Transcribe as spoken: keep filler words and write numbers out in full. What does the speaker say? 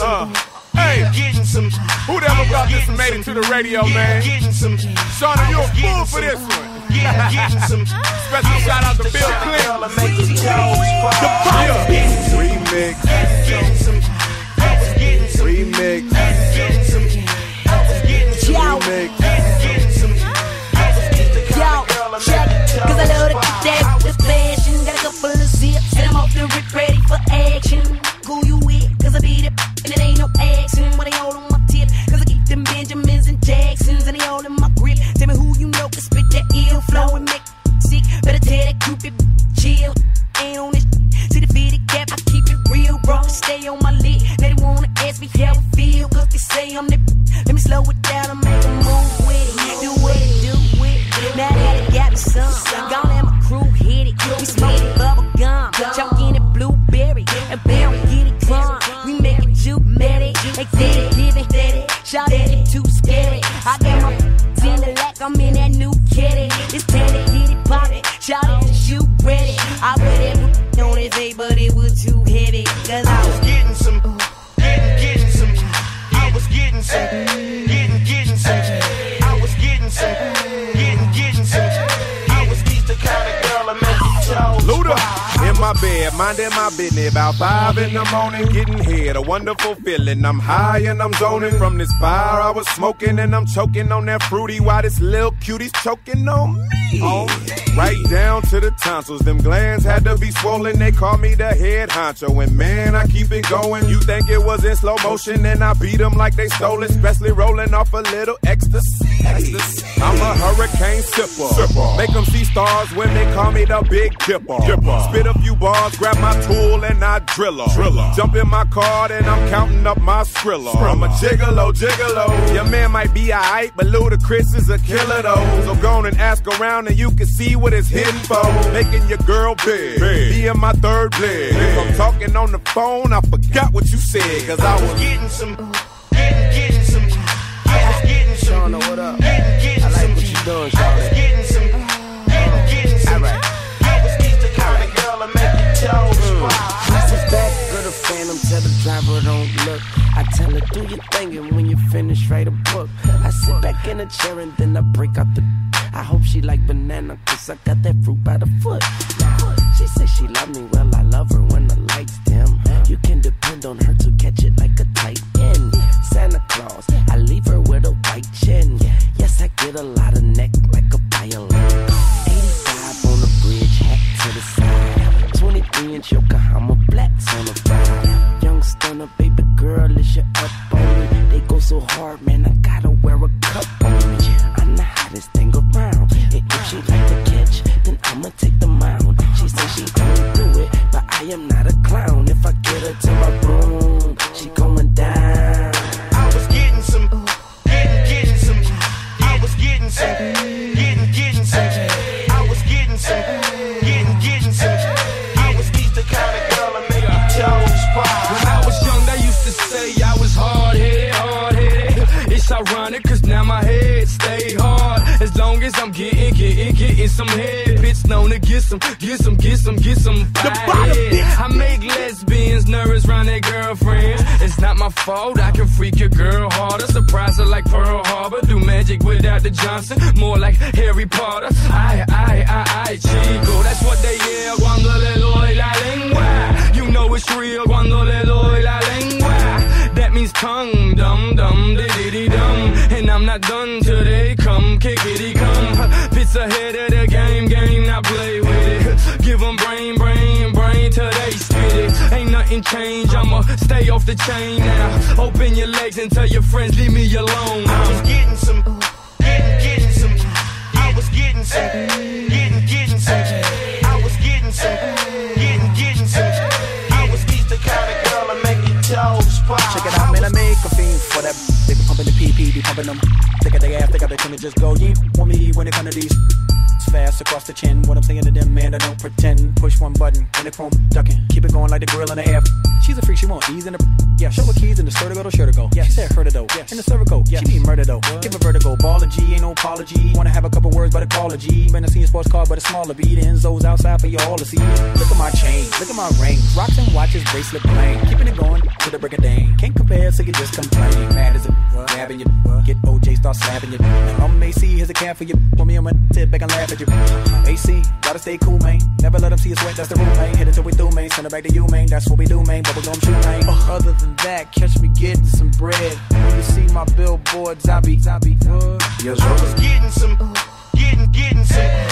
some. Uh, hey, getting some. Who the ever brought this and made it to the radio, man? Getting some. Shauna, you a fool for this one. Yeah, getting some. Special shout out to Bill Clinton. The Remix. Getting some. I was getting some. Remix. Getting some. I was getting some. Remix. Getting some. Yo, check it, cause I love the day, the fashion. Got a couple of zips, and I'm off the rip, ready for action. Who you with? Cause I beat it, and it ain't no action. When they all on my tip, cause I keep them Benjamins and Jacksons, and they all in my grip. Tell me who you know can spit that ill flow and make sick. Better tell that group it, chill. Ain't on this, see the fitted cap, I keep it real, bro. Stay on my lid, they wanna ask me how it feel, cause they say I'm the. Let me slow it down and make a move with it. Do it, do it. Now that it got me some, gon' let my crew hit it. We smoking bubble gum, choking it blueberry, and barrel get it drunk. We make it juke-matic, executive it. Shout it, it too scary. I got my in the lack, I'm in that new kitty. It's panic, get it poppin', shout it to shoot ready. I put it on his face, but it was too heavy. Cause I was getting some, getting, getting some. I was getting some, getting, getting some. I was getting some, getting, getting some. I was these the kind of girl I make you toes. Luda, in my bed, minding my business. About five in the morning, getting head, a wonderful feeling. I'm high and I'm zoning from this fire I was smoking, and I'm choking on that fruity while this little cutie's choking on me. Oh, right down to the tonsils, them glands had to be swollen. They call me the head honcho, and man, I keep it going. You think it was in slow motion, and I beat them like they stole it, especially rolling off a little ecstasy. I'm a hurricane sipper, sipper. Make them see stars when they call me the big dipper. dipper. Spit a few bars, grab my tool, and I drill her. Driller. Jump in my car, and I'm counting up my skrilla. I'm a gigolo, gigolo. Your man might be alright, but Ludacris is a killer though. So go on and ask around, and you can see what it's hitting for. Making your girl big, big. Be in my third leg. If I'm talking on the phone, I forgot what you said, cause I was getting some, getting, getting some. I was getting some. Shauna, what up? Getting, getting I like some. what you doing, I was Shauna. getting some, getting, getting some. Alright. I was these the kind of girl I make you toes. I sit back, good a phantom, tell the driver don't look. I tell her, do your thing, and when you finish, write a book. I sit back in a chair and then I break out the. I hope she like banana, cause I got that fruit by the foot. She says she love me, well I love her when the lights dim. You can depend on her to catch it like a tight end. Santa Claus, I leave her with a white chin. Yes, I get a lot of neck like a violin. eighty-five on the bridge, hat to the side. twenty-three inch Yokohama blacks on the ride. Young stunner, baby girl, is you up on me? They go so hard, man, I gotta wear a cup on me. I'm the hottest thing around, and if she like to catch, then I'ma take the mound. She says she don't do it, but I am not a clown. If I get her to my room, she going down. I was getting some, getting, getting some. I was getting some, getting, getting some. I was getting some, getting, getting some. I was these the kind of girl I make you toes pop. When I was young, they used to say I was hard-headed, hard-headed. It's ironic, cause now my head stay hard. As long as I'm getting, getting, getting some head. Bitch known to get some, get some, get some, get some fight. I make lesbians nervous around their girlfriends. It's not my fault, I can freak your girl harder. Surprise her like Pearl Harbor. Do magic without the Johnson, more like Harry Potter. I, I, I, I, chico. That's what they yell cuando le doy la lengua. You know it's real cuando le doy la lengua. That means tongue, dum, dum, diddy, dum. And I'm not done till they come, kickity come. Bitch ahead of the game, game, now play with it. Give them brain, brain, brain till they spit it. Ain't nothing changed, I'ma stay off the chain now. Open your legs and tell your friends, leave me alone. I was getting some, getting, getting some. I was getting some, getting, getting some. I was getting some, getting, getting some. I was these the kind of girl I make your toes pop. Check it out, man, I make a fiend for that. They be pumping the P P, be pumping them. They got their ass, they got their chin, just go, you want me when it come to these. It's fast across the chin. What I'm saying to them, man, I don't pretend. Push one button, and the chrome ducking. Keep it going like the grill in the air. She She's a freak, she won't ease in the. Yeah, show her keys in the skirt to go to shirt to go. Yeah, she said her to though. Yeah, in the cervical. Yeah, she need murder though. What? Give a vertigo. Ball of G, ain't no apology. Wanna have a couple words, but a call a G. Been a seen a sports car, but a smaller B. The Enzo's outside for you all to see. Look at my chain, look at my ring. Rocks and watches, bracelet bling. Keeping it going to the break of day. Can't compare, so you just complain. Mad as a grabbing you. Get O J, start slapping you. I'm A C, here's a cap for you. Put me on my tip back and laugh at you. A C, gotta stay cool, man. Never let them see you sweat, that's the rule, man. Hit it till we through, man. Send it back to you, man. That's what we do, man. Bubble gum shoot, man. Uh, other than that, catch me getting some bread. When you see my billboards, I be, I be, what? I was getting some, getting, getting some.